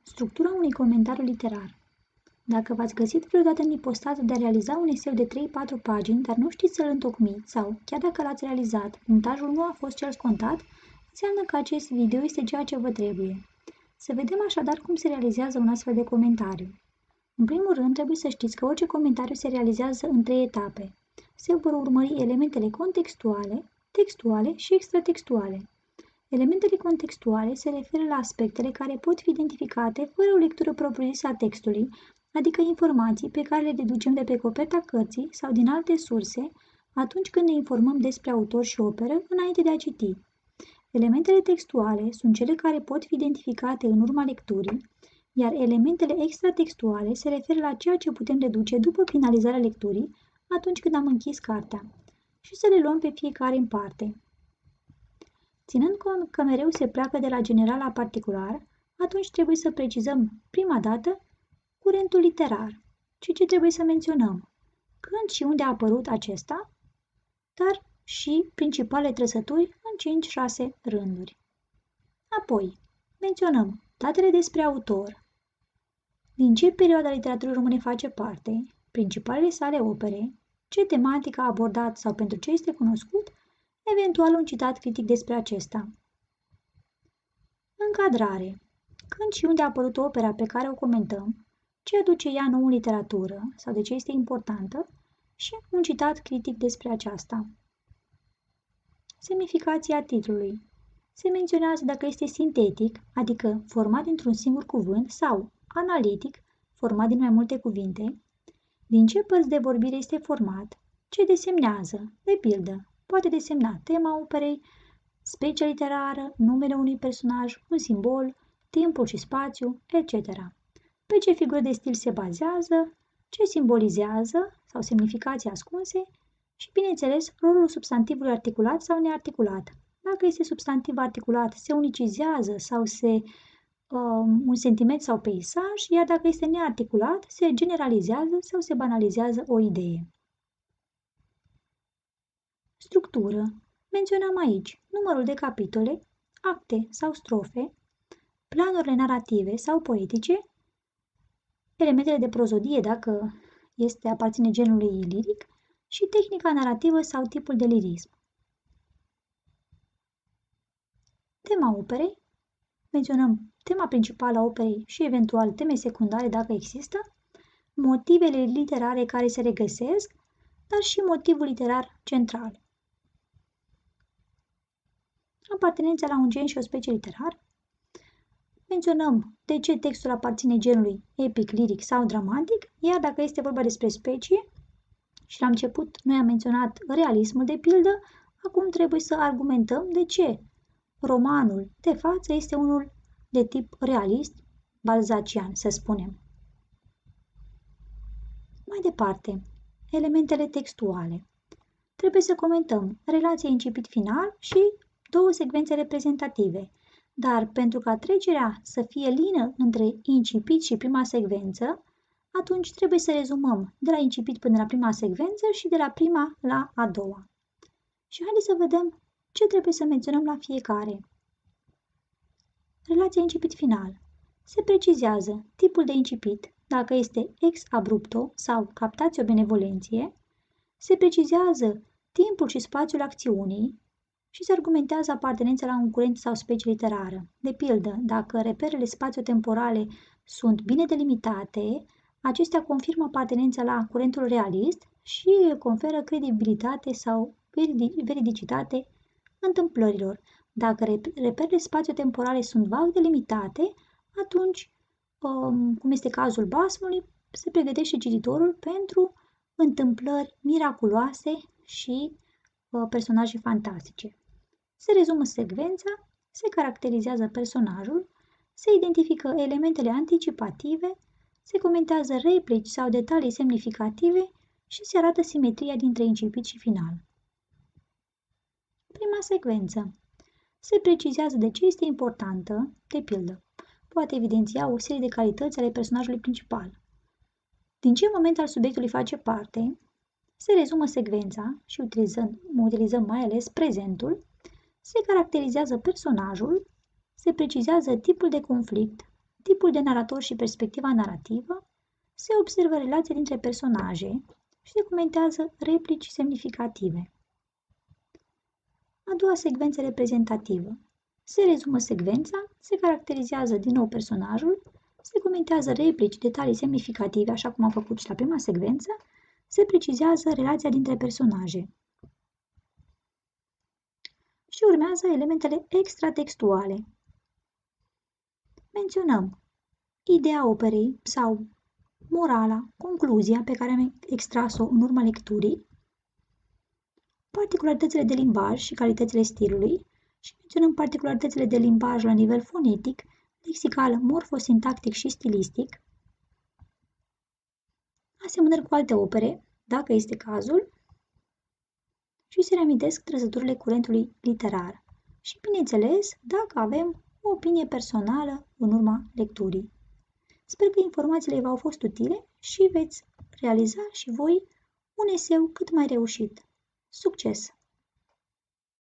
Structura unui comentariu literar. Dacă v-ați găsit vreodată în ipostază de a realiza un eseu de 3-4 pagini, dar nu știți să-l întocmiți sau, chiar dacă l-ați realizat, punctajul nu a fost cel scontat, înseamnă că acest video este ceea ce vă trebuie. Să vedem așadar cum se realizează un astfel de comentariu. În primul rând, trebuie să știți că orice comentariu se realizează în 3 etape. Se vor urmări elementele contextuale, textuale și extratextuale. Elementele contextuale se referă la aspectele care pot fi identificate fără o lectură propriu-zisă a textului, adică informații pe care le deducem de pe coperta cărții sau din alte surse atunci când ne informăm despre autor și operă înainte de a citi. Elementele textuale sunt cele care pot fi identificate în urma lecturii, iar elementele extratextuale se referă la ceea ce putem deduce după finalizarea lecturii atunci când am închis cartea. Și să le luăm pe fiecare în parte. Ținând cont că mereu se pleacă de la general la particular, atunci trebuie să precizăm prima dată curentul literar și ce trebuie să menționăm, când și unde a apărut acesta, dar și principalele trăsături în 5-6 rânduri. Apoi, menționăm datele despre autor, din ce perioadă a literaturii române face parte, principalele sale opere, ce tematică a abordat sau pentru ce este cunoscut, eventual un citat critic despre acesta. Încadrare. Când și unde a apărut opera pe care o comentăm, ce aduce ea nou în literatură sau de ce este importantă și un citat critic despre aceasta. Semnificația titlului. Se menționează dacă este sintetic, adică format dintr-un singur cuvânt, sau analitic, format din mai multe cuvinte, din ce părți de vorbire este format, ce desemnează, de pildă, poate desemna tema operei, specia literară, numele unui personaj, un simbol, timpul și spațiu, etc. Pe ce figură de stil se bazează, ce simbolizează sau semnificații ascunse și, bineînțeles, rolul substantivului articulat sau nearticulat. Dacă este substantiv articulat, se unicizează sau un sentiment sau peisaj, iar dacă este nearticulat, se generalizează sau se banalizează o idee. Structură. Menționăm aici numărul de capitole, acte sau strofe, planurile narrative sau poetice, elementele de prozodie dacă aparține genului liric și tehnica narrativă sau tipul de lirism. Tema operei. Menționăm tema principală a operei și eventual teme secundare dacă există, motivele literare care se regăsesc, dar și motivul literar central. Apartenența la un gen și o specie literar. Menționăm de ce textul aparține genului epic, liric sau dramatic, iar dacă este vorba despre specie, și la început noi am menționat realismul de pildă, acum trebuie să argumentăm de ce romanul de față este unul de tip realist, balzacian, să spunem. Mai departe, elementele textuale. Trebuie să comentăm relația incipit-final și 2 secvențe reprezentative, dar pentru ca trecerea să fie lină între incipit și prima secvență, atunci trebuie să rezumăm de la incipit până la prima secvență și de la prima la a doua. Și haideți să vedem ce trebuie să menționăm la fiecare. Relația incipit-final. Se precizează tipul de incipit, dacă este ex abrupto sau captatio benevolenție, se precizează timpul și spațiul acțiunii și se argumentează apartenența la un curent sau specie literară. De pildă, dacă reperele spațio-temporale sunt bine delimitate, acestea confirmă apartenența la curentul realist și conferă credibilitate sau veridicitate întâmplărilor. Dacă reperele spațio-temporale sunt vag delimitate, atunci, cum este cazul basmului, se pregătește cititorul pentru întâmplări miraculoase și personaje fantastice. Se rezumă secvența, se caracterizează personajul, se identifică elementele anticipative, se comentează replici sau detalii semnificative și se arată simetria dintre incipit și final. Prima secvență. Se precizează de ce este importantă, de pildă. Poate evidenția o serie de calități ale personajului principal. Din ce moment al subiectului face parte, se rezumă secvența și utilizăm mai ales prezentul, se caracterizează personajul, se precizează tipul de conflict, tipul de narator și perspectiva narrativă, se observă relația dintre personaje și se comentează replici semnificative. A doua secvență reprezentativă. Se rezumă secvența, se caracterizează din nou personajul, se comentează replici, detalii semnificative, așa cum am făcut și la prima secvență, se precizează relația dintre personaje. Și urmează elementele extratextuale. Menționăm ideea operei sau morala, concluzia pe care am extras-o în urma lecturii, particularitățile de limbaj și calitățile stilului și menționăm particularitățile de limbaj la nivel fonetic, lexical, morfosintactic și stilistic, asemănări cu alte opere, dacă este cazul, și se reamintesc trăsăturile curentului literar și, bineînțeles, dacă avem o opinie personală în urma lecturii. Sper că informațiile v-au fost utile și veți realiza și voi un eseu cât mai reușit. Succes!